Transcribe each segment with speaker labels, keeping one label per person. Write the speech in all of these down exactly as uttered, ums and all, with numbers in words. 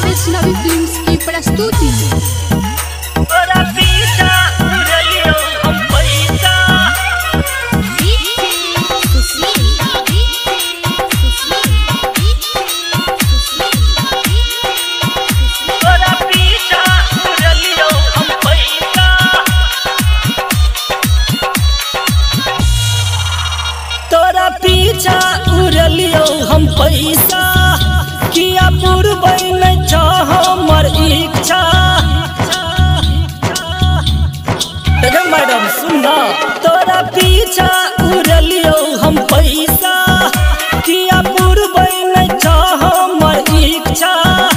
Speaker 1: Vaishnavi films की प्रस्तुति।
Speaker 2: तोरा पीछा उड़लियो हम पैसा किया पूर्वई में चाह हमर इच्छा। मैडम सुनना, तोरा पीछा उड़लियो हम पैसा किया पूर्वई में चाह हमर इच्छा।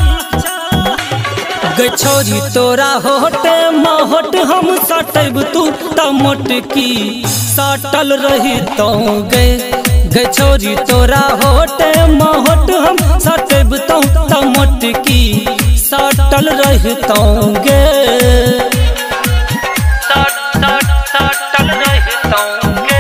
Speaker 2: गे छोरी तोरा होटे मोहट हम सटब तू तमोट की सटल रही तो गे। गे छोरी तोरा होटे मोहट हम सटब तो तमोट की सटल रही तो गे। सटल रही तो गे।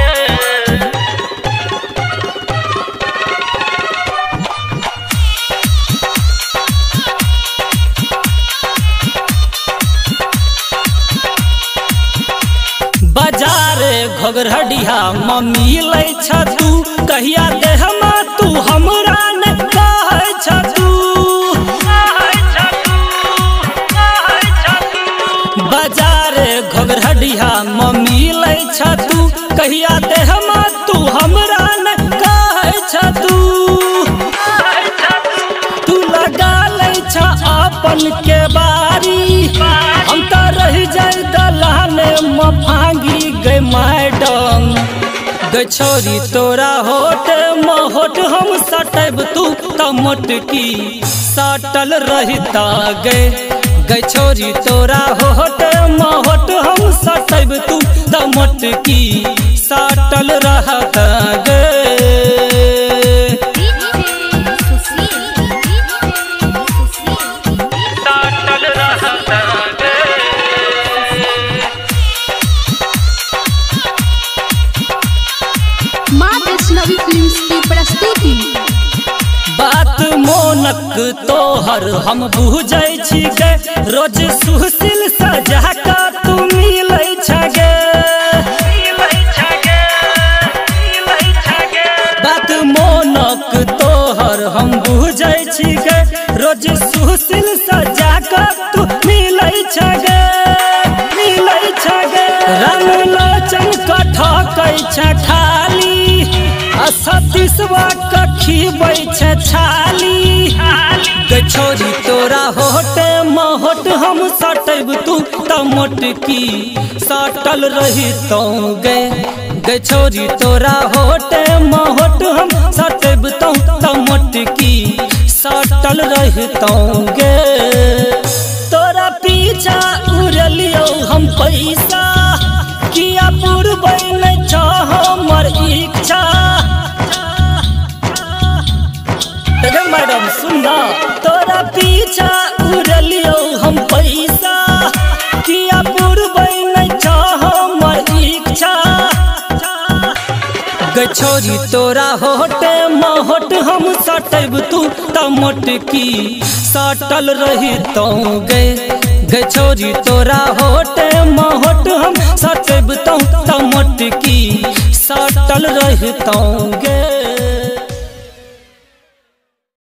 Speaker 2: बाजारे घोघरडिया मम्मी लै छ तू कहिया दे हम तू हमरा ने कहै छ तू। बाजारे घोघरडिया मम्मी लै छ तू कहिया दे हम तू हमरा ने कहै छ तू। तू लगा लै छ अपन के बारी हम त रह जाय दलाने मफांगी गे मैडम। गे छोरी तोरा होट मोहट हम सटब तू तमोट की सटल रहता गे। गे छोरी तोरा होट मोहट हम सटब तू तमोट की सटल रहता गे।
Speaker 1: माँ वैष्णवी फिल्म्स की प्रस्तुति।
Speaker 2: बात मोनक तोहर हम बुझै छी गे, रोज सुशील सजा का तू मिलै छ गे। बात मोनक तोहर हम बुझै छी गे, रोज सुशील सजा का तू मिलै छ गे। मिलै छ गे रंग लोचन कठा कै छ खाली सतीसवा कखी बैछ छाली। गे छोरी तोरा होटे मोहट हम सटब तू तमोट की सटल रही तो गे। गे छोरी तोरा होटे मोहट हम सटब तो तमोट की सटल रही तो गे। तोरा पीछा उड़लियो हम पैसा किया पूर्वई में चाह हमर इच्छा। मैडम सुनना, तोरा पीछा उड़लियो हम पैसा किया पूर्वई में चाह हमर इच्छा। गे छोरी तोरा होटे मोहट हम सटब तू तमोट की सटल रही तो गे। गे छोरी तोरा होटे मोहट हम सटब तो तमोट की सटल रही तो गे।